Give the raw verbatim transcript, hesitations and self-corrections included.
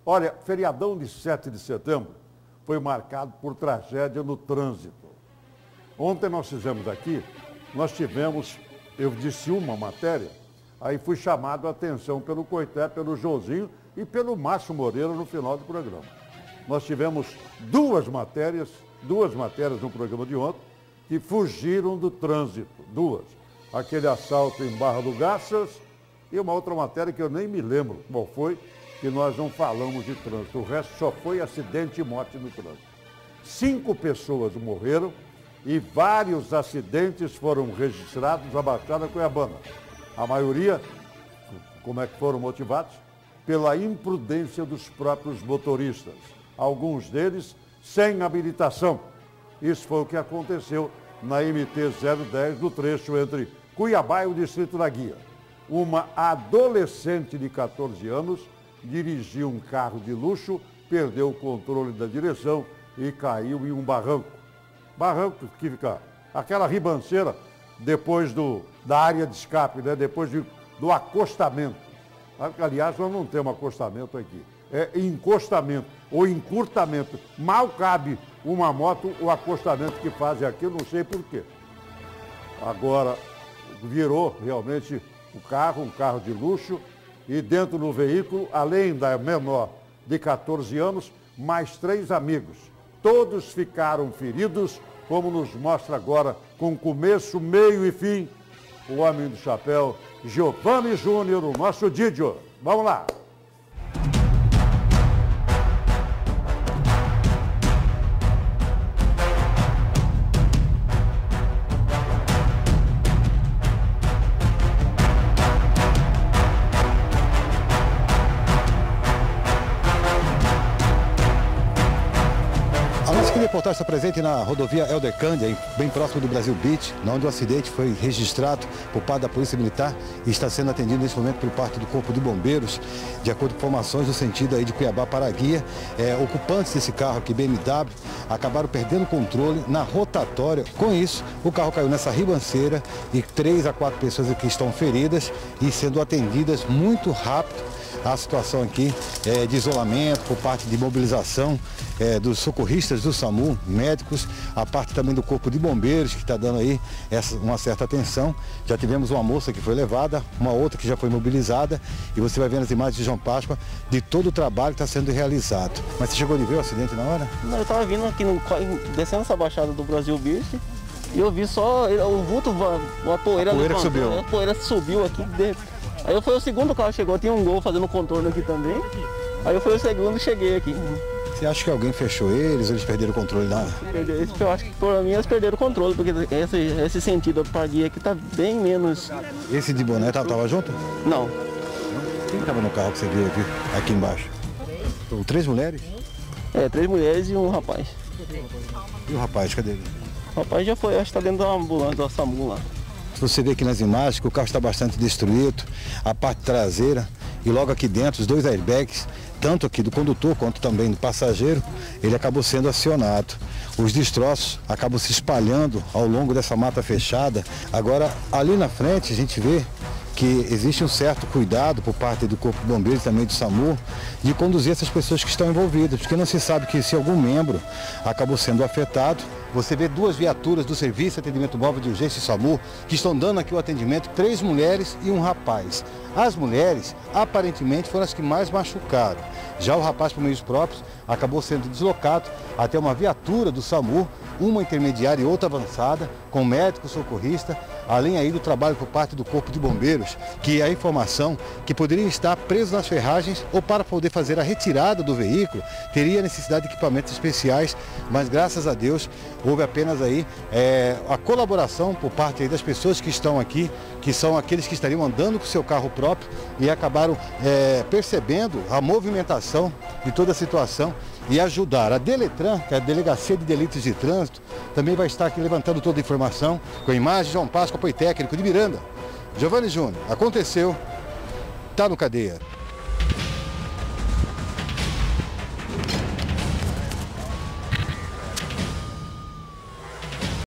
Olha, feriadão de sete de setembro foi marcado por tragédia no trânsito. Ontem nós fizemos aqui, nós tivemos, eu disse uma matéria, aí fui chamado a atenção pelo Coité, pelo Josinho e pelo Márcio Moreira no final do programa. Nós tivemos duas matérias, duas matérias no programa de ontem, que fugiram do trânsito, duas. Aquele assalto em Barra do Garças e uma outra matéria que eu nem me lembro qual foi, que nós não falamos de trânsito. O resto só foi acidente e morte no trânsito. Cinco pessoas morreram e vários acidentes foram registrados na Baixada Cuiabana. A maioria, como é que foram motivados? Pela imprudência dos próprios motoristas. Alguns deles sem habilitação. Isso foi o que aconteceu na M T zero dez, no trecho entre Cuiabá e o Distrito da Guia. Uma adolescente de quatorze anos dirigiu um carro de luxo, perdeu o controle da direção e caiu em um barranco. Barranco que fica aquela ribanceira depois do, da área de escape, né? Depois de, do acostamento. Aliás, nós não temos acostamento aqui. É encostamento ou encurtamento. Mal cabe uma moto o acostamento que fazem aqui, eu não sei por quê. Agora, virou realmente o carro, um carro de luxo, e dentro do veículo, além da menor de quatorze anos, mais três amigos. Todos ficaram feridos, como nos mostra agora, com começo, meio e fim, o homem do chapéu, Giovanni Júnior, o nosso Didio. Vamos lá! A reportagem está presente na rodovia Helder Cândia, bem próximo do Brasil Beach, onde o acidente foi registrado por parte da Polícia Militar e está sendo atendido nesse momento por parte do Corpo de Bombeiros, de acordo com informações no sentido aí de Cuiabá para a Guia. É, ocupantes desse carro aqui, B M W, acabaram perdendo o controle na rotatória. Com isso, o carro caiu nessa ribanceira e três a quatro pessoas aqui estão feridas e sendo atendidas muito rápido. A situação aqui é de isolamento por parte de mobilização é, dos socorristas do SAMU, médicos, a parte também do Corpo de Bombeiros, que está dando aí essa, uma certa atenção. Já tivemos uma moça que foi levada, uma outra que já foi mobilizada, e você vai ver nas imagens de João Páscoa de todo o trabalho que está sendo realizado. Mas você chegou a ver o acidente na hora? Não, eu estava vindo aqui, no, descendo essa baixada do Brasil Beach, e eu vi só o vulto, uma poeira, a poeira que subiu. A poeira subiu aqui dentro. Aí eu fui o segundo carro que chegou, tinha um Gol fazendo contorno aqui também. Aí eu fui o segundo e cheguei aqui. Você acha que alguém fechou eles ou eles perderam o controle lá? Eu acho que por mim eles perderam o controle, porque esse, esse sentido para a guia aqui tá bem menos. Esse de boné estava junto? Não. Quem estava no carro que você viu aqui, aqui embaixo? Então, três mulheres? É, três mulheres e um rapaz. E o rapaz, cadê ele? O rapaz já foi, acho que está dentro da ambulância, da SAMU lá. Você vê aqui nas imagens que o carro está bastante destruído, a parte traseira e logo aqui dentro os dois airbags, tanto aqui do condutor quanto também do passageiro, ele acabou sendo acionado. Os destroços acabam se espalhando ao longo dessa mata fechada. Agora, ali na frente, a gente vê que existe um certo cuidado por parte do Corpo de Bombeiros e também do SAMU de conduzir essas pessoas que estão envolvidas, porque não se sabe que se algum membro acabou sendo afetado. Você vê duas viaturas do Serviço de Atendimento Móvel de Urgência e SAMU que estão dando aqui o atendimento, três mulheres e um rapaz. As mulheres, aparentemente, foram as que mais machucaram. Já o rapaz, por meios próprios, acabou sendo deslocado até uma viatura do SAMU, uma intermediária e outra avançada, com médico socorrista, além aí do trabalho por parte do Corpo de Bombeiros, que é a informação que poderiam estar presos nas ferragens ou para poder fazer a retirada do veículo, teria necessidade de equipamentos especiais, mas graças a Deus houve apenas aí é, a colaboração por parte aí das pessoas que estão aqui, que são aqueles que estariam andando com seu carro próprio e acabaram é, percebendo a movimentação de toda a situação e ajudar. A Deletran, que é a Delegacia de Delitos de Trânsito, também vai estar aqui levantando toda a informação, com a imagem de João Páscoa, apoio técnico de Miranda. Giovanni Júnior, aconteceu, está no cadeia.